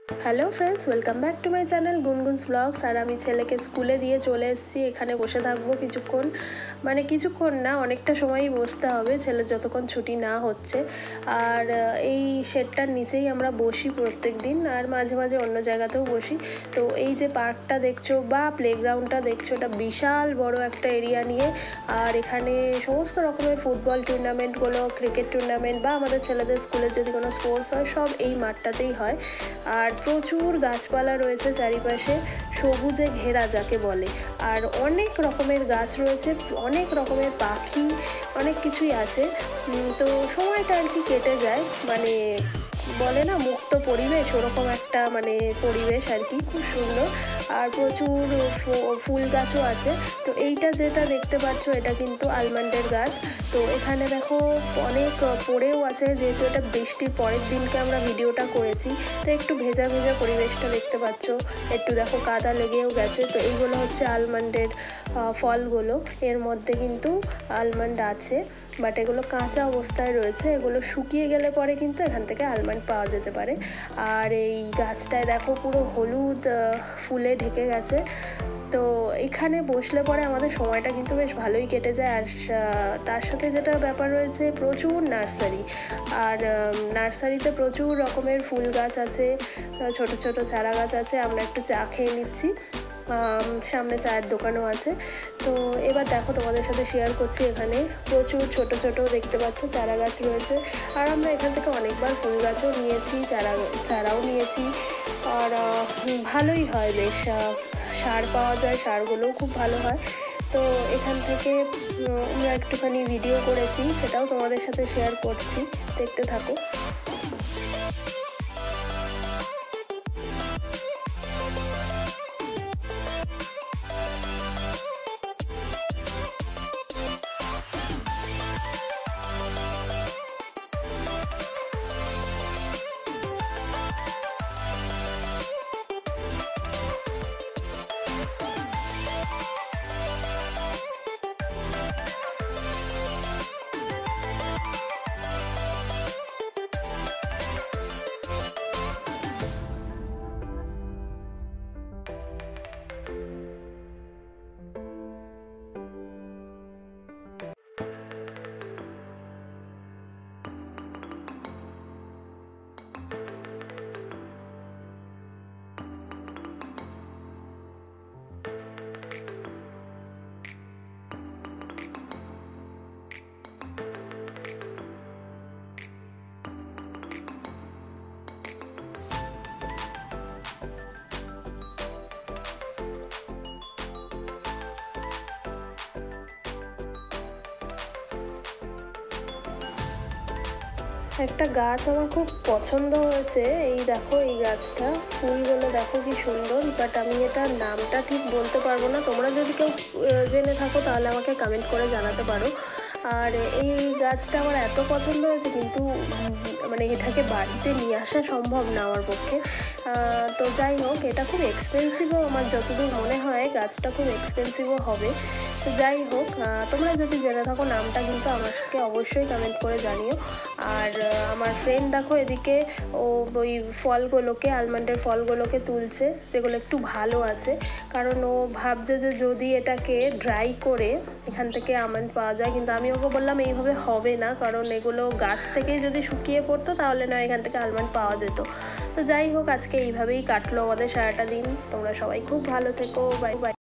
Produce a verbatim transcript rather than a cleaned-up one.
Hello friends, welcome back to my channel Gungun's blogs. আর আমি ছেলেকে স্কুলে দিয়ে চলে এসেছি। এখানে বসে থাকবো কিছুক্ষণ, মানে কিছুক্ষণ না, অনেকটা সময়ই বসতে হবে ছেলে যতক্ষণ ছুটি না হচ্ছে। আর এই শেডটার নিচেই আমরা বসি প্রত্যেক দিন, আর মাঝে মাঝে অন্য জায়গাতেও বসি। তো এই যে পার্কটা দেখছো বা প্লেগ্রাউন্ডটা দেখছো, এটা বিশাল বড় একটা এরিয়া নিয়ে। আর এখানে সমস্ত রকমের ফুটবল টুর্নামেন্টগুলো, ক্রিকেট টুর্নামেন্ট বা আমাদের ছেলেদের স্কুলে যদি কোনো স্পোর্টস হয়, সব এই মাঠটাতেই হয়। আর প্রচুর গাছপালা রয়েছে চারিপাশে, সবুজে ঘেরা যাকে বলে। আর অনেক রকমের গাছ রয়েছে, অনেক রকমের পাখি, অনেক কিছুই আছে। তো সময়টা আর কি কেটে যায়, মানে বলে না মুক্ত পরিবেশ, ওরকম একটা মানে পরিবেশ আর কি, খুব সুন্দর। আর প্রচুর ফুল গাছও আছে। তো এইটা যেটা দেখতে পাচ্ছ, এটা কিন্তু আলমন্ডের গাছ। তো এখানে দেখো অনেক পড়েও আছে, যেহেতু এটা বৃষ্টির পরের দিনকে আমরা ভিডিওটা করেছি, তো একটু ভেজা ভেজা পরিবেশটা দেখতে পাচ্ছ। একটু দেখো কাদা লেগেও গেছে। তো এইগুলো হচ্ছে আলমন্ডের ফলগুলো। এর মধ্যে কিন্তু আলমন্ড আছে, বাট এগুলো কাঁচা অবস্থায় রয়েছে। এগুলো শুকিয়ে গেলে পরে কিন্তু এখান থেকে আলমন্ড পাওয়া যেতে পারে। আর এই গাছটায় দেখো পুরো হলুদ ফুলে ঢেকে গেছে। তো এখানে বসলে পরে আমাদের সময়টা কিন্তু বেশ ভালোই কেটে যায়। আর তার সাথে যেটা ব্যাপার রয়েছে, প্রচুর নার্সারি। আর নার্সারিতে প্রচুর রকমের ফুল গাছ আছে, ছোট ছোট চারা গাছ আছে। আমরা একটু চা খেয়ে নিচ্ছি, সামনে চায়ের দোকানও আছে। তো এবার দেখো তোমাদের সাথে শেয়ার করছি, এখানে প্রচুর ছোট ছোট দেখতে পাচ্ছ চারা গাছ রয়েছে। আর আমরা এখান থেকে অনেকবার ফুল গাছও নিয়েছি, চারা চারাও নিয়েছি। আর ভালোই হয়, বেশ সার পাওয়া যায়, সারগুলোও খুব ভালো হয়। তো এখান থেকে আমরা একটুখানি ভিডিও করেছি, সেটাও তোমাদের সাথে শেয়ার করছি, দেখতে থাকো। একটা গাছ আমার খুব পছন্দ হয়েছে, এই দেখো এই গাছটা, ফুলগুলো দেখো কি সুন্দর। বাট আমি এটার নামটা ঠিক বলতে পারবো না, তোমরা যদি কেউ জেনে থাকো তাহলে আমাকে কমেন্ট করে জানাতে পারো। আর এই গাছটা আমার এত পছন্দ হয়েছে, কিন্তু মানে এটাকে বাড়িতে নিয়ে আসা সম্ভব না আমার পক্ষে। তো যাই হোক, এটা খুব এক্সপেন্সিভও, আমার যতদূর মনে হয় গাছটা খুব এক্সপেন্সিভও হবে। তো যাই হোক, তোমরা যদি জেনে থাকো নামটা কিন্তু আমাকে অবশ্যই কমেন্ট করে জানিও। আর আমার ফ্রেন্ড দেখো এদিকে ও ওই ফলগুলোকে, আলমন্ডের ফলগুলোকে তুলছে, যেগুলো একটু ভালো আছে। কারণ ও ভাবছে যে যদি এটাকে ড্রাই করে এখান থেকে আমন্ড পাওয়া যায়, কিন্তু আমি ওকে বললাম এইভাবে হবে না, কারণ এগুলো গাছ থেকেই যদি শুকিয়ে পড়তো তাহলে না এখান থেকে আলমন্ড পাওয়া যেত। তো যাই হোক, আজকে এইভাবেই কাটলো আমাদের সারাটা দিন। তোমরা সবাই খুব ভালো থেকো, বাই বাই।